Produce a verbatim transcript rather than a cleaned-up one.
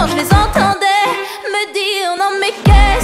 je les entendais me dire non mais qu'est-ce